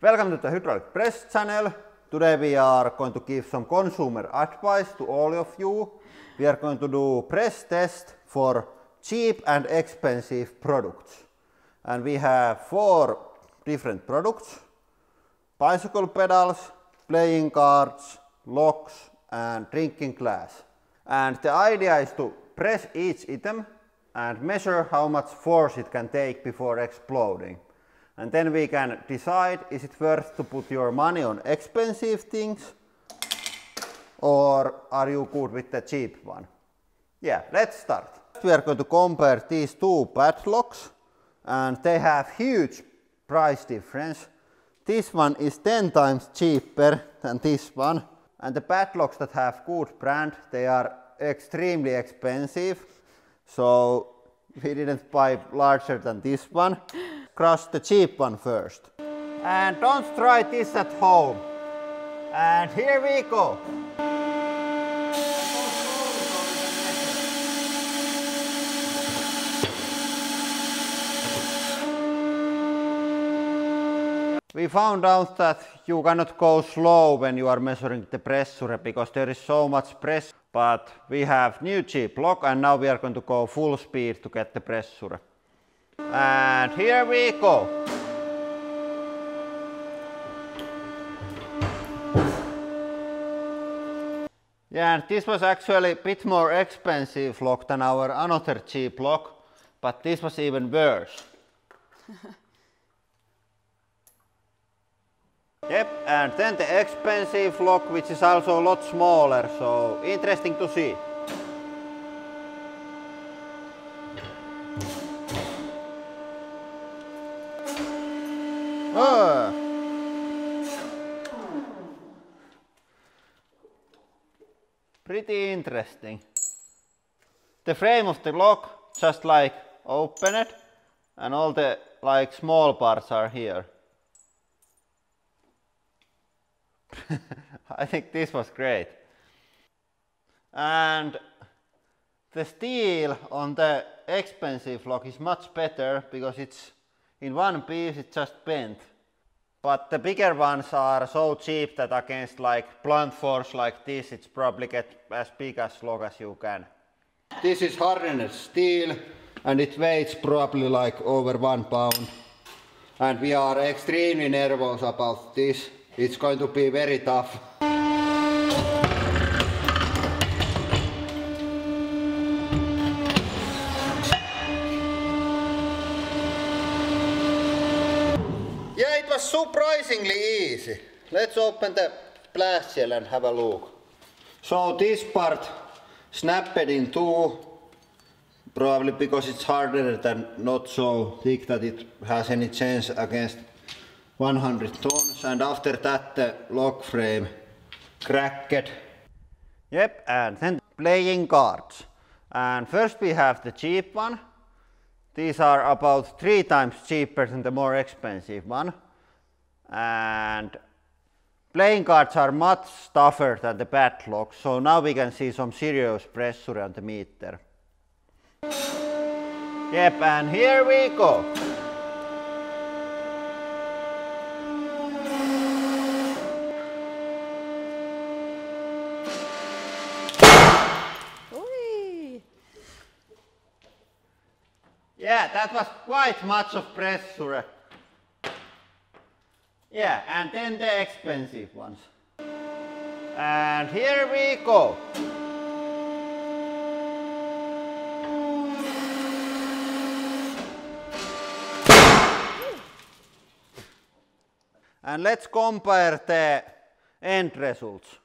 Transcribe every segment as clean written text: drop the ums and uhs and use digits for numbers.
Welcome to the Hydraulic Press channel. Today we are going to give some consumer advice to all of you. We are going to do press test for cheap and expensive products. And we have 4 different products: bicycle pedals, playing cards, locks and drinking glass. And the idea is to press each item and measure how much force it can take before exploding. And then we can decide, is it worth to put your money on expensive things or are you good with the cheap one? Yeah, let's start. We are going to compare these 2 padlocks and they have huge price difference. This one is 10 times cheaper than this one, and the padlocks that have good brand, they are extremely expensive. So we didn't buy larger than this one. Crush the cheap one first. And don't try this at home. And here we go. We found out that you cannot go slow when you are measuring the pressure because there is so much pressure. But we have new cheap lock and now we are going to go full speed to get the pressure. And here we go. Yeah, and this was actually a bit more expensive lock than our another cheap lock, but this was even worse. Yep, and then the expensive lock, which is also a lot smaller, so interesting to see. Pretty interesting. The frame of the lock just like opened and all the like small parts are here. I think this was great. And the steel on the expensive lock is much better because it's in one piece, it's just bent. But the bigger ones are so cheap that against like blunt force like this, it's probably get as big as lock as you can. This is hardened steel and it weighs probably like over 1 pound. And we are extremely nervous about this. It's going to be very tough. Yeah, it was surprisingly easy. Let's open the blast shell and have a look. So this part snapped in 2, probably because it's harder than not so thick that it has any chance against 100 tons, and after that the lock frame cracked. Yep, and then playing cards. And first we have the cheap one. These are about 3 times cheaper than the more expensive one. And playing cards are much tougher than the padlocks, so now we can see some serious pressure on the meter. Yep, and here we go. Yeah, that was quite much of pressure. Yeah, and then the expensive ones. And here we go. And let's compare the end results.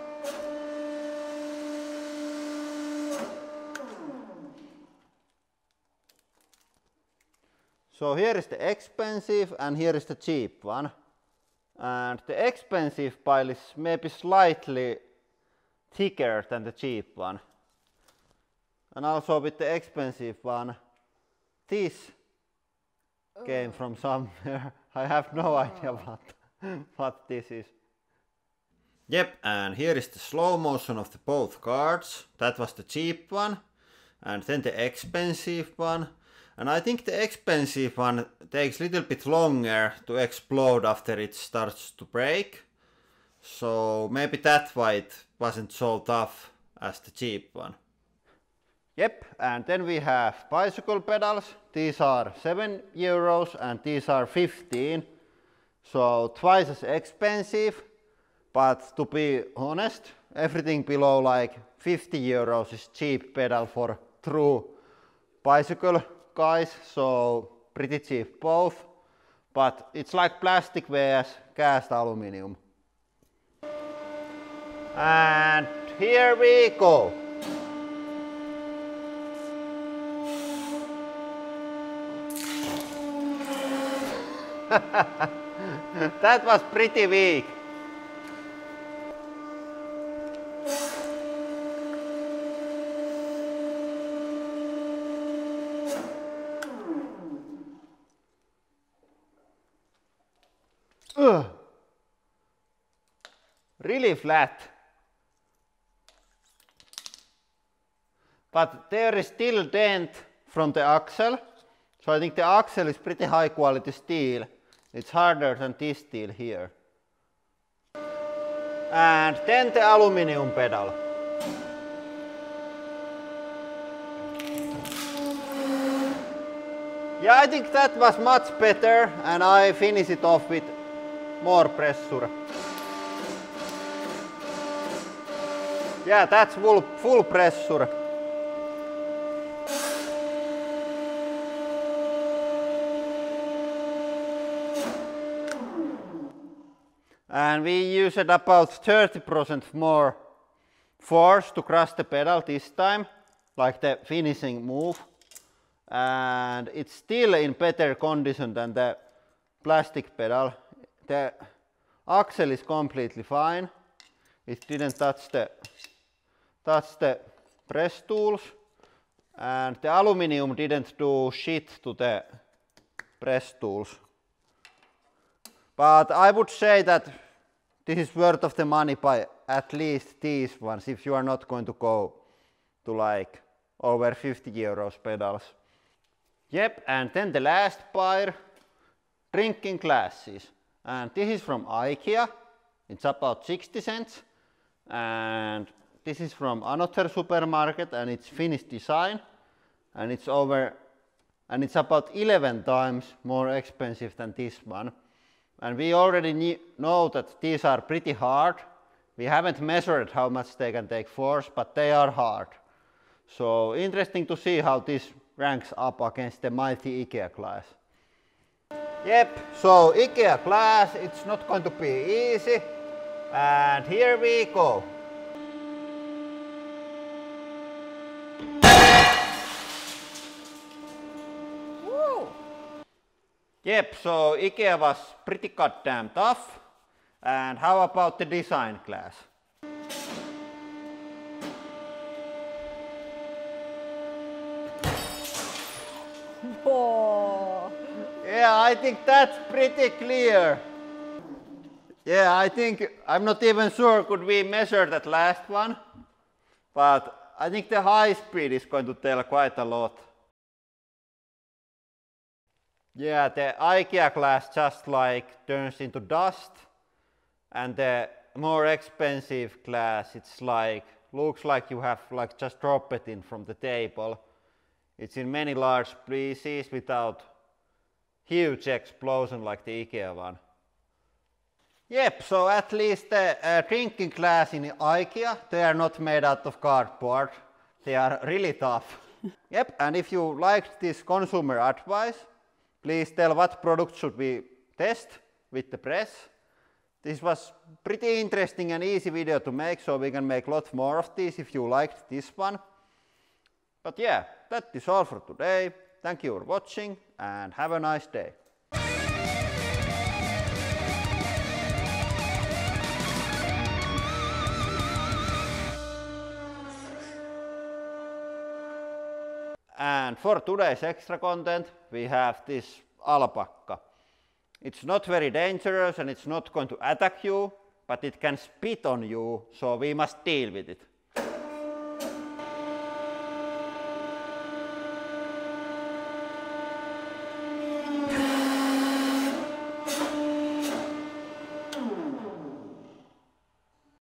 So here is the expensive and here is the cheap one. And the expensive pile is maybe slightly thicker than the cheap one. And also with the expensive one, this came from somewhere. I have no idea what this is. Yep, and here is the slow motion of the both cards. That was the cheap one. And then the expensive one. And I think the expensive one takes a little bit longer to explode after it starts to break. So maybe that's why it wasn't so tough as the cheap one. Yep, and then we have bicycle pedals. These are 7 euros and these are 15. So twice as expensive, but to be honest, everything below like 50 euros is cheap pedal for true bicycle guys, so pretty cheap both. But it's like plastic vs cast aluminum. And here we go. That was pretty weak. Really flat. But there is still dent from the axle. So I think the axle is pretty high quality steel. It's harder than this steel here. And then the aluminum pedal. Yeah, I think that was much better, and I finish it off with more pressure. Yeah, that's full pressure. And we used about 30% more force to crush the pedal this time, like the finishing move. And it's still in better condition than the plastic pedal. The axle is completely fine. It didn't touch the press tools. And the aluminum didn't do shit to the press tools. But I would say that this is worth of the money by at least these ones if you are not going to go to like over 50 euros pedals. Yep, and then the last pair, drinking glasses. And this is from IKEA. It's about 60 cents. And this is from another supermarket and it's Finnish design. And it's about 11 times more expensive than this one. And we already know that these are pretty hard. We haven't measured how much they can take force, but they are hard. So interesting to see how this ranks up against the mighty IKEA glass. Yep, so IKEA glass, it's not going to be easy. And here we go. Yep, so IKEA was pretty goddamn tough. And how about the design glass? Whoa. Yeah, I think that's pretty clear. Yeah, I'm not even sure could we measure that last one. But I think the high speed is going to tell quite a lot. Yeah, the IKEA glass just like turns into dust, and the more expensive glass, it's like looks like you have like just dropped it in from the table. It's in many large pieces without huge explosion like the IKEA one. Yep, so at least the drinking glass in IKEA, they are not made out of cardboard. They are really tough. Yep, and if you liked this consumer advice, please tell what product should we test with the press. This was pretty interesting and easy video to make, so we can make lots more of these if you liked this one. But yeah, that is all for today. Thank you for watching and have a nice day. And for today's extra content, we have this alpaca. It's not very dangerous and it's not going to attack you, but it can spit on you, so we must deal with it.